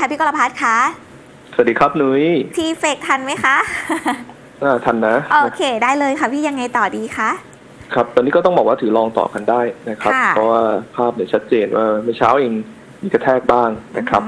ค่ะพี่กรพัฒน์คะสวัสดีครับนุ้ยทีเฟกทันไหมคะทันนะโอเคได้เลยค่ะพี่ยังไงต่อดีคะครับตอนนี้ก็ต้องบอกว่าถือลองต่อกันได้นะครับเพราะว่าภาพเนี่ยชัดเจนว่าเมื่อเช้าเองมีกระแทกบ้างนะครับ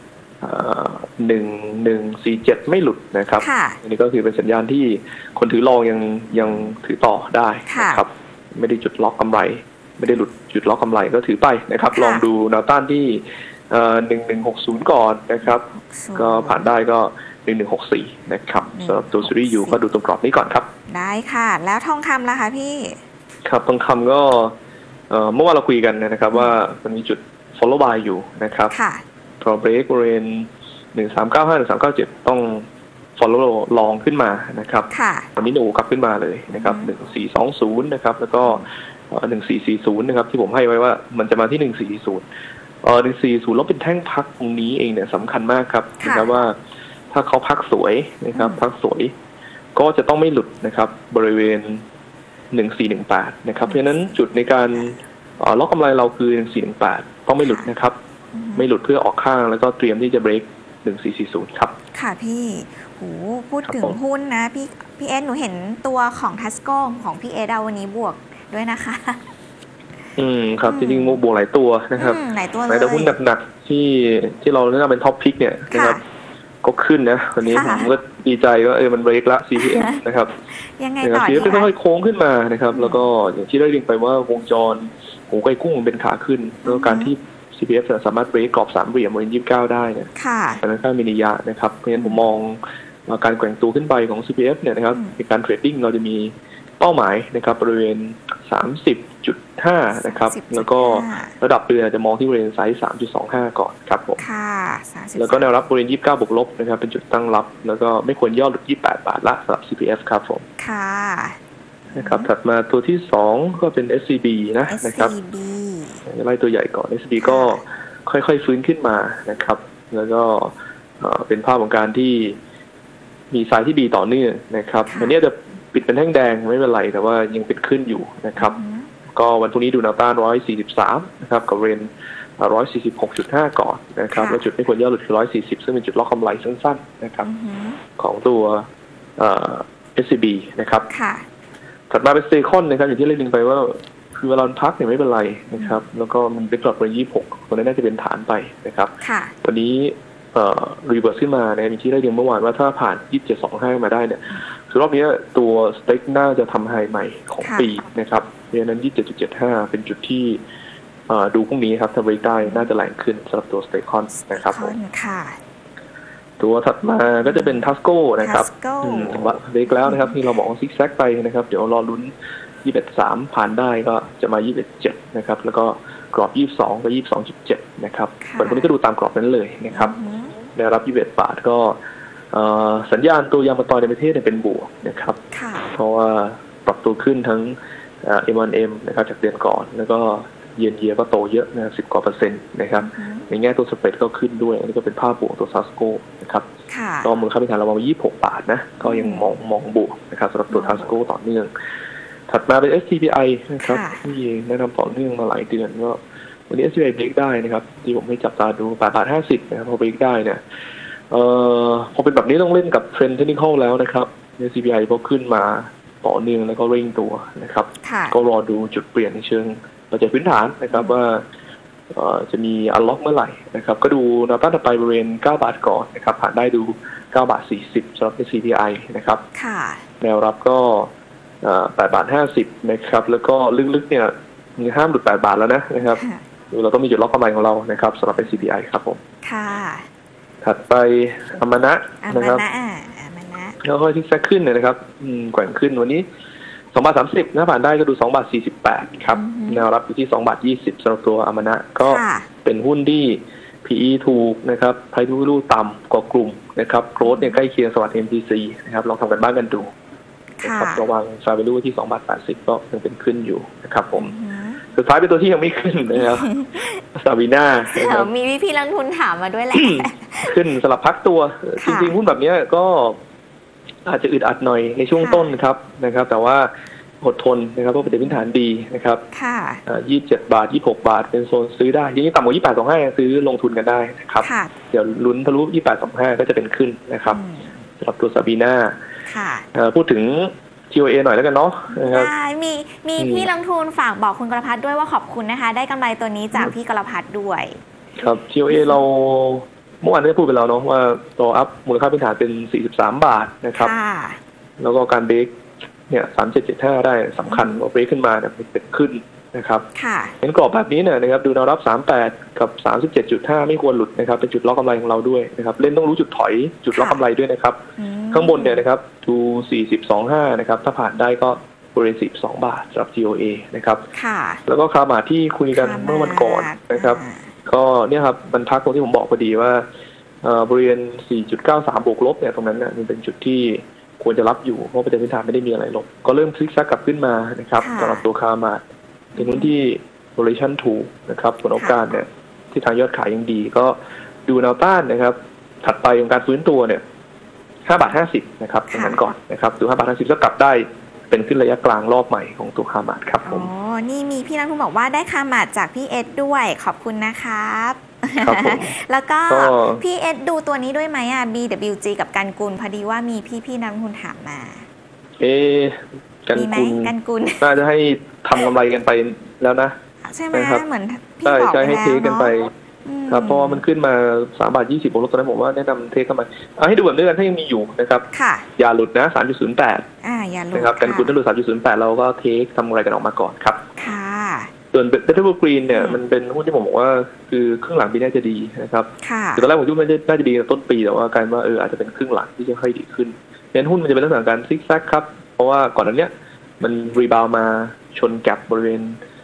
1147ไม่หลุดนะครับอันนี้ก็คือเป็นสัญญาณที่คนถือลองยังถือต่อได้นะครับไม่ได้จุดล็อกกำไรไม่ได้หลุดจุดล็อกกำไรก็ถือไปนะครับลองดูแนวต้านที่1160ก่อนนะครับก็ผ่านได้ก็1164นะครับสำหรับตัวซีรีส์ยูก็ดูตรงกรอบนี้ก่อนครับได้ค่ะแล้วทองคำล่ะคะพี่ครับทองคำก็เมื่อวานเราคุยกันนะครับว่ามันมีจุด follow buy อยู่นะครับพอ break บริเวณ1395 1397ต้อง follow ลองขึ้นมานะครับตอนนี้หนูกลับขึ้นมาเลยนะครับ1420นะครับแล้วก็1440นะครับที่ผมให้ไว้ว่ามันจะมาที่14401440แล้วเป็นแท่งพักตรงนี้เองเนี่ยสำคัญมากครับนะครับว่าถ้าเขาพักสวยนะครับพักสวยก็จะต้องไม่หลุดนะครับบริเวณ1418นะครับเพราะฉะนั้นจุดในการล็อกกำไรเราคือ1418ต้องไม่หลุดนะครับไม่หลุดเพื่อออกข้างแล้วก็เตรียมที่จะเบรก1440ครับค่ะพี่โหพูดถึงหุ้นนะพี่เอสหนูเห็นตัวของทัสโก้ของพี่เอสวันนี้บวกด้วยนะคะครับจริงๆบวกหลายตัวนะครับหลายตัวเลยแต่หุ้นหนักๆที่เราเรียกว่าเป็นท็อปพิกเนี่ยนะครับก็ขึ้นนะวันนี้ผมก็ดีใจว่ามันเบรกละ CPF นะครับยังไงต่อ CPF ค่อยๆโค้งขึ้นมานะครับแล้วก็อย่างที่ได้เรียนไปว่าวงจรหูไก่กุ้งมันเป็นขาขึ้นแล้วการที่ CPF สามารถเบรกกรอบ3เหลี่ยมบริเวณ29ได้เนี่ยเป็นค่อนข้างมีนัยยะนะครับเพราะฉะนั้นผมมองการแกว่งตัวขึ้นไปของ CPF เนี่ยนะครับในการเทรดดิ้งเราจะมีเป้าหมายนะครับบริเวณ 30.5 นะครับแล้วก็ระดับเดือนจะมองที่บริเวณไซส์ 3.25 ก่อนครับผมแล้วก็แนวรับบริเวณ29บวกลบนะครับเป็นจุดตั้งรับแล้วก็ไม่ควรย่อหลุด28 บาทละสำหรับ CPF ครับผมค่ะนะครับถัดมาตัวที่2ก็เป็น SCB นะครับไล่ตัวใหญ่ก่อน SCB ก็ค่อยๆฟื้นขึ้นมานะครับแล้วก็เป็นภาพของการที่มีไซส์ที่ดีต่อเนื่องนะครับอันนี้จะปิดเป็นแท่งแดงไม่เป็นไรแต่ว่ายังปิดขึ้นอยู่นะครับก็วันพรุ่งนี้ดูแนวต้าน143นะครับกับเรน146.5ก่อนนะครับแล้วจุดไม่ควรย่อหลุดคือ140ซึ่งเป็นจุดล็อกกำไรสั้นๆนะครับของตัวSCB นะครับถัดมาเป็นสเตคอนนะครับอย่างที่เล่นไปว่าคือเวลาพักเนี่ยไม่เป็นไรนะครับแล้วก็มันเป็นกรอบเรน26ตัวนี้น่าจะเป็นฐานไปนะครับวันนี้รีเวิร์สขึ้นมาเนี่ยมีที่ได้เรียนเมื่อวานว่าถ้าผ่าน2725มาได้เนี่ยคือรอบนี้ตัวสเต็กน่าจะทำไฮใหม่ของปีนะครับเพราะฉะนั้น27.75เป็นจุดที่ดูพรุ่งนี้ครับถ้าเบรกได้น่าจะแรงขึ้นสำหรับตัวสเต็กคอนนะครับตัวถัดมาก็จะเป็นทัสโก้นะครับเบรกแล้วนะครับที่เราบอกซิกแซกไปนะครับเดี๋ยวรอลุ้น21.3ผ่านได้ก็จะมา21.7นะครับแล้วก็กรอบ22กับ22.7นะครับวันนี้ก็ดูตามกรอบนั้นเลยนะครับแนวรับ21 บาทก็สัญญาณตัวยางมะตอยในประเทศเป็นบวกนะครับเพราะว่าปรับตัวขึ้นทั้ง M1M นะครับจากเดือนก่อนแล้วก็เยียร์ก็โตเยอะนะ10 กว่า%นะครับในแง่ตัวสเปรดก็ขึ้นด้วยอันนี้ก็เป็นภาพบวกตัวซัสโก้นะครับก็มูลค่าเป็นฐานระวัง26 บาทนะก็ยังมองบวกนะครับสำหรับตัวซัสโก้ต่อเนื่องถัดมาเป็น STPI นะครับที่แนะนำต่อเนื่องมาหลายเดือนก็วันนี้ STPI เบรกได้นะครับที่ผมให้จับตาดู8.50 นะครับพอเบรกได้เนี่ยพอเป็นแบบนี้ต้องเล่นกับเทรนด์เทคนิคอลแล้วนะครับ STPI พอขึ้นมาต่อเนื่องแล้วก็เร่งตัวนะครับก็รอดูจุดเปลี่ยนในเชิงปัจจัยพื้นฐานนะครับว่าจะมีอันล็อกเมื่อไหร่นะครับก็ดูแนวต้านต่อไปบริเวณ9 บาทก่อนนะครับผ่านได้ดู9.40 สำหรับ STPI นะครับแนวรับก็8.50 นะครับแล้วก็ลึกๆเนี่ยมีห้ามหลุด8 บาทแล้วนะครับเราต้องมีจุดล็อกกำไรของเรานะครับสำหรับ SCPI ครับผมค่ะถัดไปอมนะนะครับแล้วค่อยทิกแซกขึ้นนะครับแกว่งขึ้นวันนี้2.30 นะผ่านได้ก็ดู2.48 ครับแนวรับอยู่ที่2.20 สำหรับตัวอมนะก็เป็นหุ้นที่ PE ถูกนะครับ Price to Value ต่ำกว่ากลุ่มนะครับโกรทเนี่ยใกล้เคียงสวัสดิ์ MTC นะครับลองทำกันบ้างกันดูนะครับระวัง Value ที่2.80 ก็ยังเป็นขึ้นอยู่นะครับผมสุดท้ายเป็นตัวที่ยังไม่ขึ้นนะครับซาบีน่ามีพี่นักทุนถามมาด้วยแหละขึ้นสลับพักตัวจริงๆหุ้นแบบนี้ก็อาจจะอึดอัดหน่อยในช่วงต้นครับแต่ว่าอดทนนะครับเพราะปัจจัยพื้นฐานดีนะครับค่ะ 27 บาท 26 บาทเป็นโซนซื้อได้ยิ่งต่ำกว่า28.25ซื้อลงทุนกันได้นะครับค่ะเดี๋ยวลุ้นทะลุ28.25ก็จะเป็นขึ้นนะครับสำหรับตัวซาบีน่าค่ะพูดถึง TOA หน่อยแล้วกันเนาะนะครับมีพี่ลงทุนฝากบอกคุณกรพัฒน์ด้วยว่าขอบคุณนะคะได้กำไรตัวนี้จากพี่กรพัฒน์ด้วยครับ TOA เราเมื่อวานได้พูดไปแล้วเนาะว่าตัวอัพมูลค่าพื้นฐานเป็น43 บาทนะครับแล้วก็การเบรกเนี่ย37.75ได้สำคัญว่าเบรกขึ้นมาเนี่ยเป็นขึ้นนะครับเห็นกรอบแบบนี้เนี่ยนะครับดูแนวรับ38กับ37.5ไม่ควรหลุดนะครับเป็นจุดล็อกกำไรของเราด้วยนะครับเล่นต้องรู้จุดถอยจุดล็อกกำไรด้วยนะครับข้างบนเนี่ยนะครับดู40.25นะครับถ้าผ่านได้ก็บริเวณ42 บาทสำหรับ TOA นะครับแล้วก็คาร์มาที่คุยกันเมื่อวันก่อนนะครับก็เนี่ยครับบรรทัดตรงที่ผมบอกพอดีว่าบริเวณ 4.93 บวกลบเนี่ยตรงนั้นเนี่ยมันเป็นจุดที่ควรจะรับอยู่เพราะปัจจัยพื้นฐานไม่ได้มีอะไรลบก็เริ่มคลิกซักกลับขึ้นมานะครับสำหรับตัวคาร์มาเป็นหุ้นที่ valuation ถูกนะครับผลโอกาสเนี่ยที่ทางยอดขายยังดีก็ดูแนวต้านนะครับถัดไปของการฟื้นตัวเนี่ย5.50 นะครับตรงนั้นก่อนนะครับดู5.50ก็กลับได้เป็นขึ้นระยะกลางรอบใหม่ของตัวคาร์มาครับผมนี่มีพี่นักทุนบอกว่าได้คาร์มาจากพี่เอสด้วยขอบคุณนะครับแล้วก็พี่เอสดูตัวนี้ด้วยไหมBWG กับกันกุลพอดีว่ามีพี่นักทุนถามมากันกุลน่าจะให้ทำกำไรกันไปแล้วนะใช่ไหมเหมือนพี่บอกใช่ให้เทกันไปครับเพราะมันขึ้นมา3.20 บวกลบตอนนั้นผมว่าแนะนำเทเข้ามาให้ดูแบบนี้กันถ้ายังมีอยู่นะครับอย่าหลุดนะ 3.08 อย่าหลุดนะครับกันกุลถ้าหลุด 3.08 เราก็เททำอะไรกันออกมาก่อนครับส่วน Better Green เนี่ยมันเป็นหุ้นที่ผมบอกว่าคือครึ่งหลังปีนี้จะดีนะครับตอนแรกผมคิดว่ามันน่าจะดีต้นปีแต่ว่ากลายว่าอาจจะเป็นครึ่งหลังที่จะค่อยดีขึ้นเพราะฉะนั้นหุ้นมันจะเป็นลักษณะการซิกแซกครับเพราะว่าก่อนหน้านี้มันรีบาวมาชนแก็บบริเวณ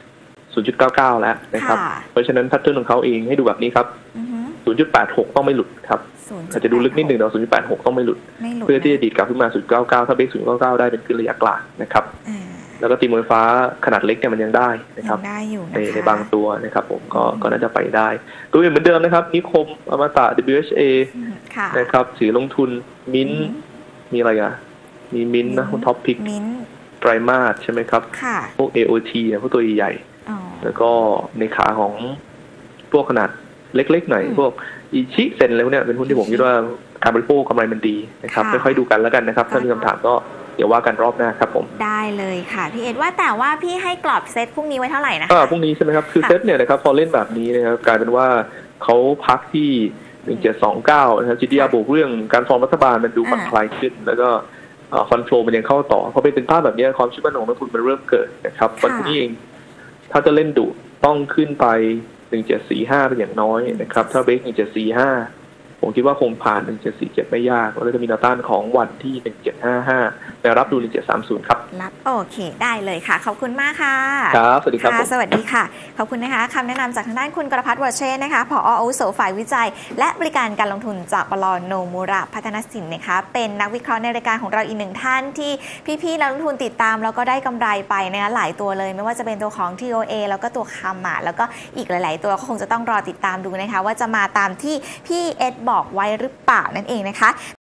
0.99 แล้วนะครับเพราะฉะนั้นแพทเทิร์นของเขาเองให้ดูแบบนี้ครับ 0.86 ต้องไม่หลุดครับอาจจะดูลึกนิดนึงแต่ 0.86 ต้องไม่หลุดเพื่อที่จะดีดกลับขึ้นมา 0.99 ถ้าเบรก 0.99 ได้เป็นขึ้นระยะกลางนะครับแล้วก็ตีมวยฟ้าขนาดเล็กเนี่ยมันยังได้นะครับในบางตัวนะครับผมก็น่าจะไปได้ตัวอื่นเหมือนเดิมนะครับนิคมอมตะ WHA นะครับถือลงทุนมิ้นมีอะไรมีมิ้นนะท็อปพิกไตรมาสใช่ไหมครับพวก AOT เนี่ยพวกตัวใหญ่แล้วก็ในขาของพวกขนาดเล็กๆหน่อยพวกอิชิเซนอะไรพวกนี้เป็นหุ้นที่ผมคิดว่าการบริโภคกำไรมันดีนะครับค่อยๆดูกันแล้วกันนะครับถ้ามีคำถามก็เดี๋ยวว่ากันรอบหน้าครับผมได้เลยค่ะพี่เอ็ดว่าแต่ว่าพี่ให้กรอบเซตพรุ่งนี้ไว้เท่าไหร่นะคะพรุ่งนี้ใช่ไหมครับคือเซตเนี่ยนะครับพอเล่นแบบนี้นะครับกลายเป็นว่าเขาพักที่1729นะครับGDR บวกเรื่องการฟอร์มรัฐบาลมันดูผ่อนคลายขึ้นแล้วก็ฟันโฟมันยังเข้าต่อพอเป็นภาพแบบนี้ความเชื่อมั่นของนักทุนมันเริ่มเกิดนะครับวันนี้เองถ้าจะเล่นดุต้องขึ้นไป1745เป็นอย่างน้อยนะครับถ้าเบรก1745ผมคิดว่าคงผ่าน1747ไม่ยากแล้วจะมีแนวต้านของวันที่1755แต่รับดู1730ครับรับโอเคได้เลยค่ะขอบคุณมากค่ะครับสวัสดีครับสวัสดีค่ะขอบคุณนะคะคำแนะนำจากทางด้านคุณกรพัฒน์วรเชษนะคะผอ.อาวุโสฝ่ายวิจัยและบริการการลงทุนจากบล.โนมุระพัฒนสินนะคะเป็นนักวิเคราะห์ในรายการของเราอีกหนึ่งท่านที่พี่ๆนักลงทุนติดตามแล้วก็ได้กำไรไปนะคะหลายตัวเลยไม่ว่าจะเป็นตัวของ TOA แล้วก็ตัวคามาแล้วก็อีกหลายๆตัวก็คงจะต้องรอติดตามดูนะคะว่าจะมาตามที่พี่เอ็ดบอกไว้หรือเปล่านั่นเองนะคะ